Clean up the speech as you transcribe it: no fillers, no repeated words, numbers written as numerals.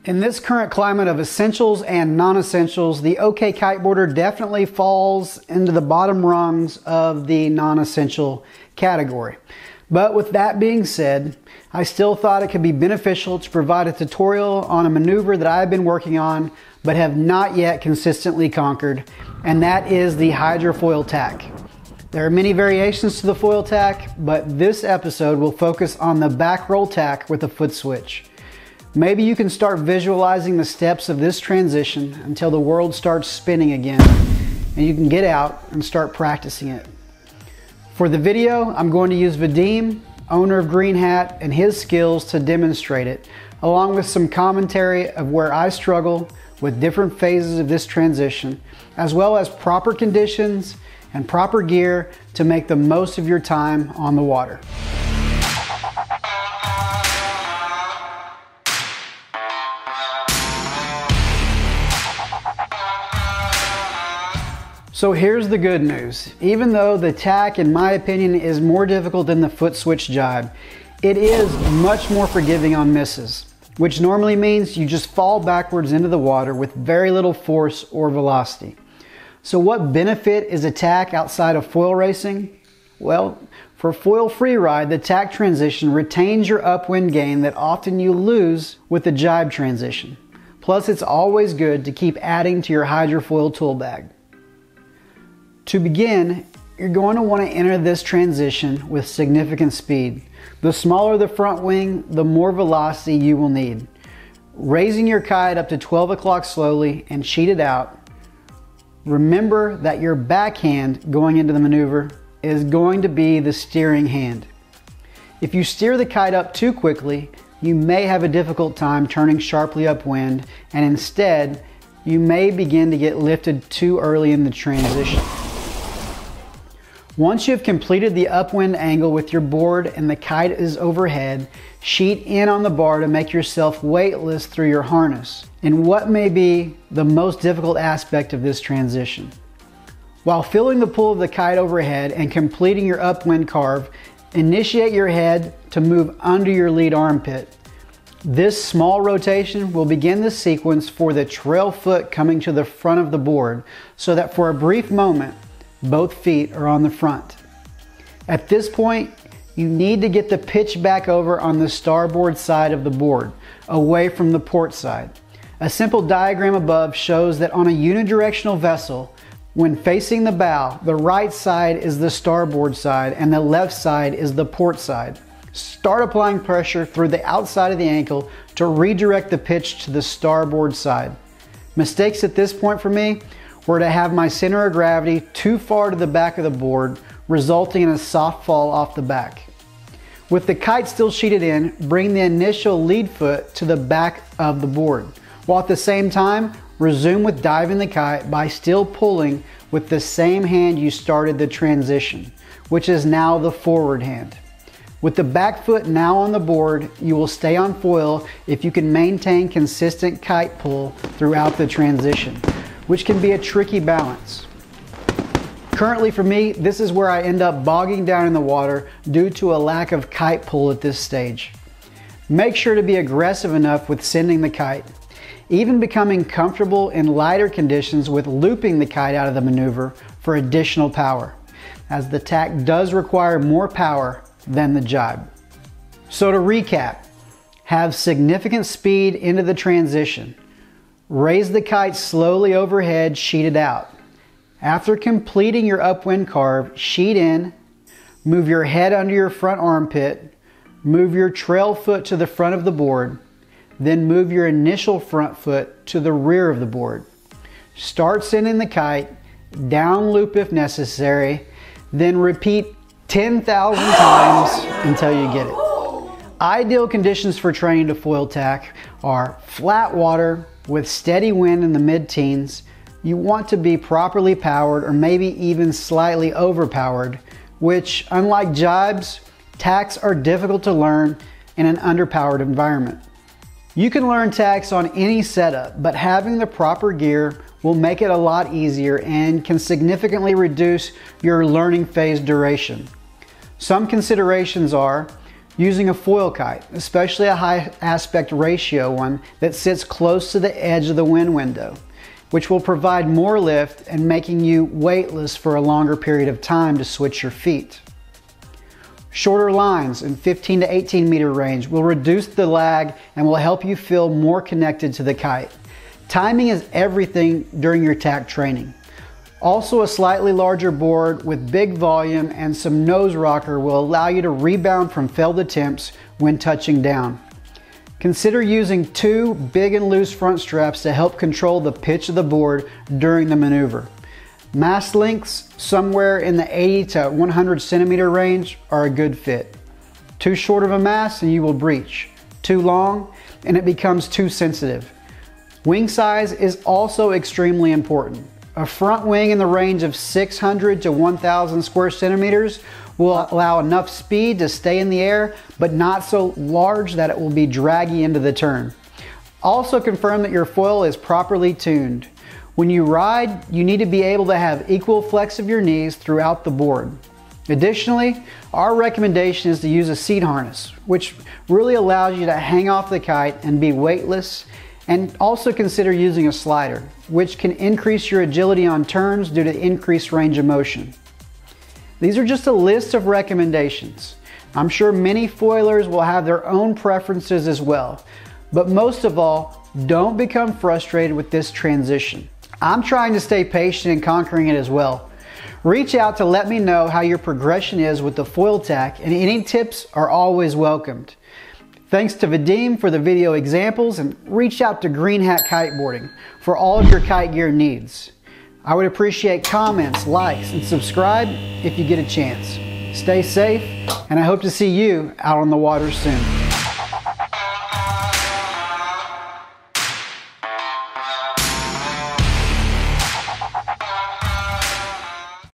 In this current climate of essentials and non-essentials, the OK Kiteboarder definitely falls into the bottom rungs of the non-essential category. But with that being said, I still thought it could be beneficial to provide a tutorial on a maneuver that I've been working on but have not yet consistently conquered, and that is the hydrofoil tack. There are many variations to the foil tack, but this episode will focus on the back roll tack with a foot switch. Maybe you can start visualizing the steps of this transition until the world starts spinning again and you can get out and start practicing it. For the video, I'm going to use Vadim, owner of Green Hat, and his skills to demonstrate it, along with some commentary of where I struggle with different phases of this transition, as well as proper conditions and proper gear to make the most of your time on the water. So here's the good news. Even though the tack, in my opinion, is more difficult than the foot switch jibe, it is much more forgiving on misses, which normally means you just fall backwards into the water with very little force or velocity. So what benefit is a tack outside of foil racing? Well, for foil freeride, the tack transition retains your upwind gain that often you lose with the jibe transition. Plus, it's always good to keep adding to your hydrofoil tool bag. To begin, you're going to want to enter this transition with significant speed. The smaller the front wing, the more velocity you will need. Raising your kite up to 12 o'clock slowly and sheet it out. Remember that your backhand going into the maneuver is going to be the steering hand. If you steer the kite up too quickly, you may have a difficult time turning sharply upwind, and instead, you may begin to get lifted too early in the transition. Once you've completed the upwind angle with your board and the kite is overhead, sheet in on the bar to make yourself weightless through your harness, in what may be the most difficult aspect of this transition. While feeling the pull of the kite overhead and completing your upwind carve, initiate your head to move under your lead armpit. This small rotation will begin the sequence for the trail foot coming to the front of the board, so that for a brief moment, both feet are on the front. At this point, you need to get the pitch back over on the starboard side of the board, away from the port side. A simple diagram above shows that on a unidirectional vessel, when facing the bow, the right side is the starboard side and the left side is the port side. Start applying pressure through the outside of the ankle to redirect the pitch to the starboard side. Mistakes at this point for me were to have my center of gravity too far to the back of the board, resulting in a soft fall off the back. With the kite still sheeted in, bring the initial lead foot to the back of the board, while at the same time, resume with diving the kite by still pulling with the same hand you started the transition, which is now the forward hand. With the back foot now on the board, you will stay on foil if you can maintain consistent kite pull throughout the transition, which can be a tricky balance. Currently for me, this is where I end up bogging down in the water due to a lack of kite pull at this stage. Make sure to be aggressive enough with sending the kite, even becoming comfortable in lighter conditions with looping the kite out of the maneuver for additional power, as the tack does require more power than the jibe. So to recap, have significant speed into the transition. Raise the kite slowly overhead, sheet it out. After completing your upwind carve, sheet in, move your head under your front armpit, move your trail foot to the front of the board, then move your initial front foot to the rear of the board. Start sending the kite, down loop if necessary, then repeat 10,000 times until you get it. Ideal conditions for training to foil tack are flat water with steady wind in the mid-teens. You want to be properly powered or maybe even slightly overpowered, which, unlike jibes, tacks are difficult to learn in an underpowered environment. You can learn tacks on any setup, but having the proper gear will make it a lot easier and can significantly reduce your learning phase duration. Some considerations are Using a foil kite, especially a high aspect ratio one that sits close to the edge of the wind window, which will provide more lift and making you weightless for a longer period of time to switch your feet. Shorter lines in 15 to 18 meter range will reduce the lag and will help you feel more connected to the kite. Timing is everything during your tack training. Also, a slightly larger board with big volume and some nose rocker will allow you to rebound from failed attempts when touching down. Consider using 2 big and loose front straps to help control the pitch of the board during the maneuver. Mast lengths somewhere in the 80 to 100 centimeter range are a good fit. Too short of a mast and you will breach. Too long and it becomes too sensitive. Wing size is also extremely important. A front wing in the range of 600 to 1000 square centimeters will allow enough speed to stay in the air, but not so large that it will be draggy into the turn. Also confirm that your foil is properly tuned. When you ride, you need to be able to have equal flex of your knees throughout the board. Additionally, our recommendation is to use a seat harness, which really allows you to hang off the kite and be weightless. And also consider using a slider, which can increase your agility on turns due to increased range of motion. These are just a list of recommendations. I'm sure many foilers will have their own preferences as well, but most of all, don't become frustrated with this transition. I'm trying to stay patient in conquering it as well. Reach out to let me know how your progression is with the foil tack, and any tips are always welcomed. Thanks to Vadim for the video examples, and reach out to Green Hat Kiteboarding for all of your kite gear needs. I would appreciate comments, likes, and subscribe if you get a chance. Stay safe, and I hope to see you out on the water soon.